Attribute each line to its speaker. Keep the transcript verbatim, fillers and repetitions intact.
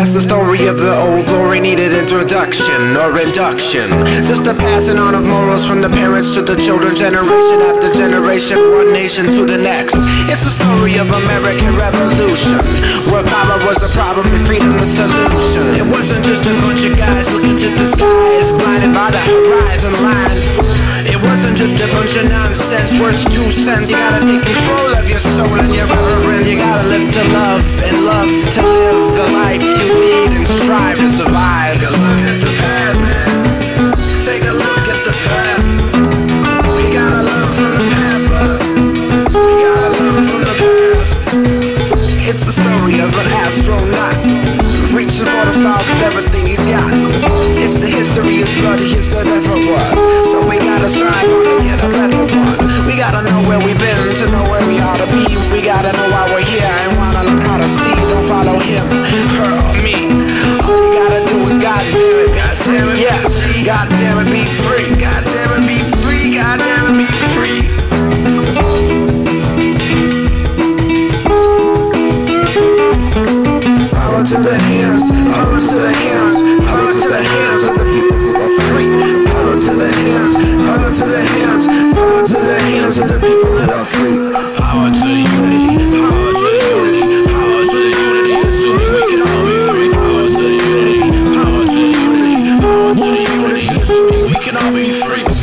Speaker 1: past, the story of the old glory needed introduction or induction. Just a passing on of morals from the parents to the children, generation after generation, one nation to the next. It's the story of American Revolution, where power was a problem and freedom the solution. It wasn't just a bunch of guys looking to the skies, blinded by the horizon line. It wasn't just a bunch of nonsense worth two cents. You gotta take control of your soul and your reverence. You gotta live to love and love to live the life you lead and strive to survive. Take a look at the path, man. Take a look at the path. We gotta learn from the past, but we gotta learn from the past. It's the story of an astronaut reaching for the stars with everything he's got. It's the history as bloody as it ever was. So we gotta strive on to get a better one. We gotta know where we've been to know where we ought to be. We gotta know why we're here and wanna learn how to see. Don't follow him, her, or me. All you gotta do is goddamn it, goddamn it, yeah. Goddamn it, be free. Goddamn it, be free. Goddamn it, be free. Power to the hands, power to the hands, power to the hands of the people who are free. Power to the hands, power to the hands, power to the hands of the people that are free. Power to the unity, power to the unity, power to the unity, assuming we can all be free. Power to the unity, power to the unity, power to the unity, assuming we can all be free.